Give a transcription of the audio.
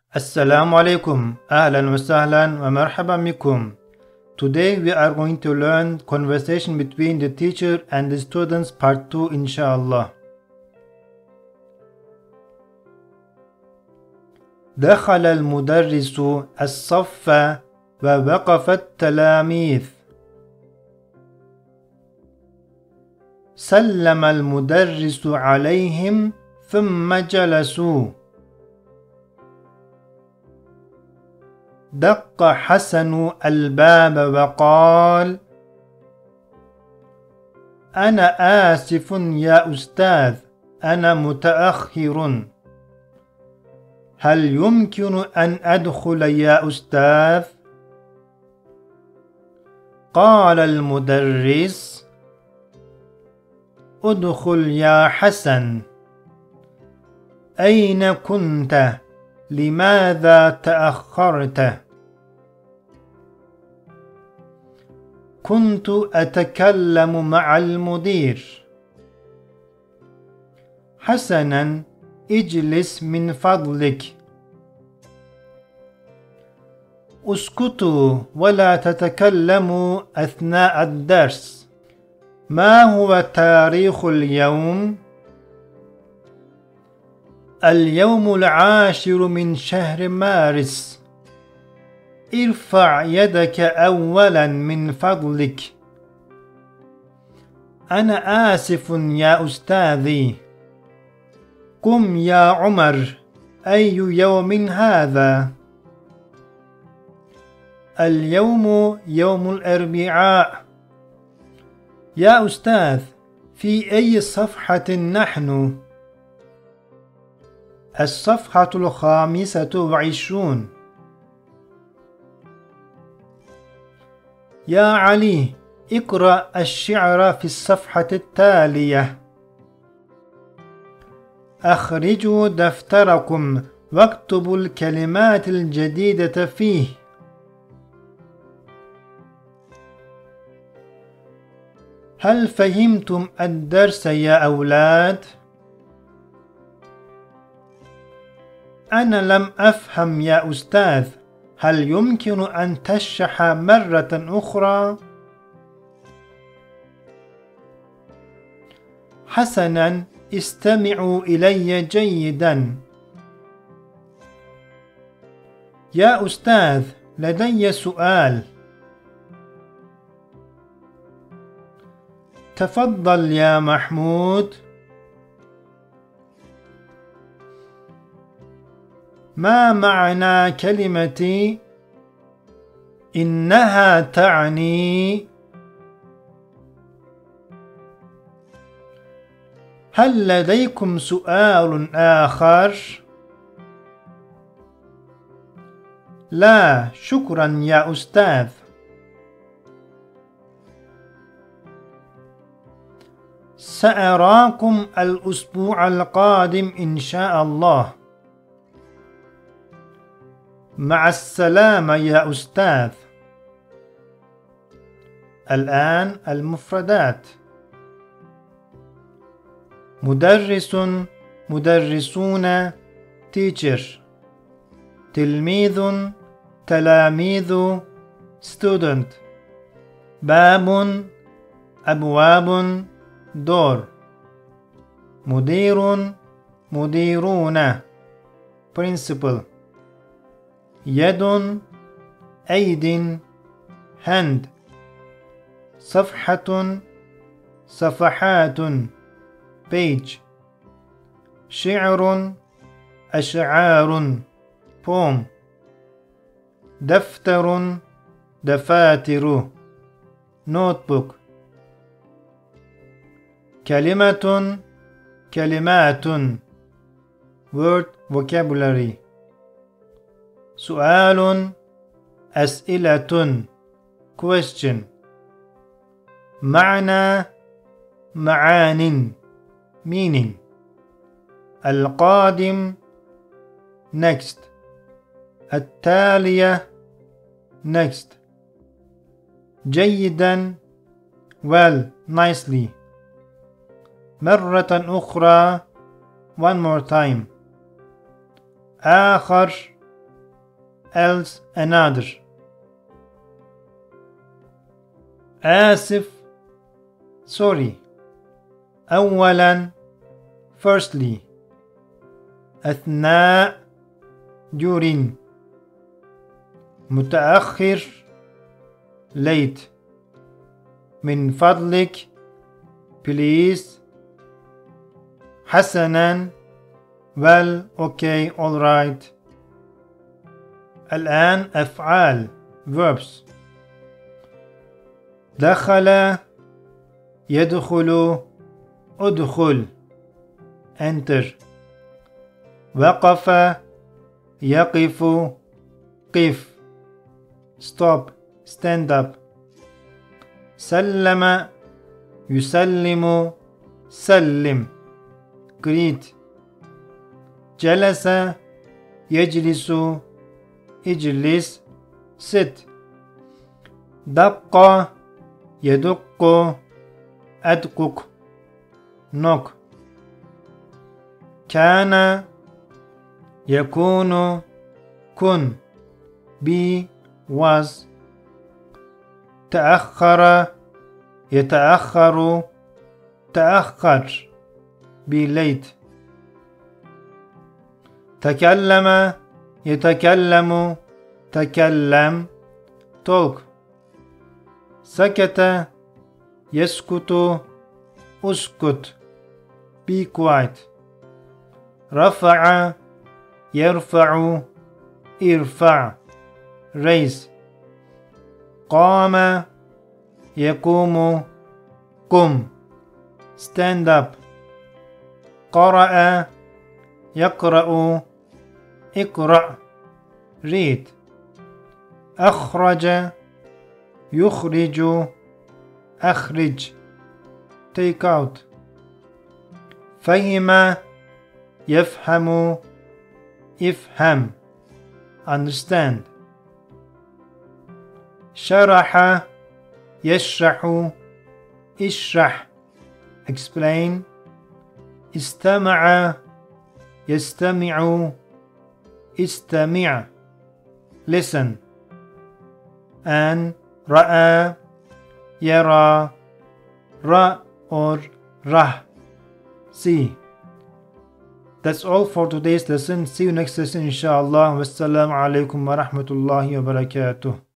Assalamu alaikum, ahlan wa sahlan wa marhaban bikum. Today we are going to learn conversation between the teacher and the students part 2 inshallah. دخل المدرس الصف ووقف التلاميذ. سلم المدرس عليهم ثم جلسوا. دق حسن الباب وقال: أنا آسف يا أستاذ، أنا متأخر، هل يمكن أن أدخل يا أستاذ؟ قال المدرس: ادخل يا حسن، أين كنت؟ لماذا تأخرت؟ كنت أتكلم مع المدير. حسناً، اجلس من فضلك. اسكتوا ولا تتكلموا أثناء الدرس. ما هو تاريخ اليوم؟ اليوم 10 من شهر مارس. ارفع يدك أولاً من فضلك. أنا آسف يا أستاذي. قم يا عمر، أي يوم هذا؟ اليوم يوم الأربعاء. يا أستاذ، في أي صفحة نحن؟ الصفحة 25. يا علي، اقرأ الشعر في الصفحة التالية. أخرجوا دفتركم واكتبوا الكلمات الجديدة فيه. هل فهمتم الدرس يا أولاد؟ أنا لم أفهم يا أستاذ، هل يمكن أن تشرح مرة أخرى؟ حسناً، استمعوا إلي جيداً. يا أستاذ، لدي سؤال. تفضل يا محمود. ما معنى كلمة إنها تعني؟ هل لديكم سؤال آخر؟ لا، شكرا يا أستاذ. سأراكم الأسبوع القادم إن شاء الله. مع السلامة يا أستاذ. الآن المفردات. مدرس، مدرسون، teacher. تلميذ، تلاميذ، student. باب، أبواب، door. مدير، مديرون، principal. يد، أيد، hand. صفحة، صفحات، page. شعر، أشعار، poem. دفتر، دفاتر، notebook. كلمة، كلمات، word vocabulary. سؤال، أسئلة، question. معنى، معان، meaning. القادم، next. التالية، next. جيدا، well, nicely. مرة أخرى, one more time. آخر, else another. آسف sorry. أولا firstly. أثناء during. متأخر late. من فضلك please. حسنا well okay alright. الآن أفعال verbs. دخل يدخل ادخل enter. وقف يقف قف stop stand up. سلم يسلم سلم greet. جلس يجلس اجلس sit. دق يدق أدقق knock. كان يكون كن be was. تأخر يتأخر تأخر be late. تكلم يتكلم تكلم talk. سكت يسكت اسكت be quiet. رفع يرفع ارفع raise. قام يقوم قم stand up. قرأ يقرأ اقرأ read. أخرج يخرج أخرج take out. فهم يفهم افهم understand. شرح يشرح اشرح explain. استمع يستمع استمع listen. and رأى يرى رأ or رأ see. That's all for today's lesson. See you next lesson inshallah. Wassalamu alaikum wa rahmatullahi wa barakatuh.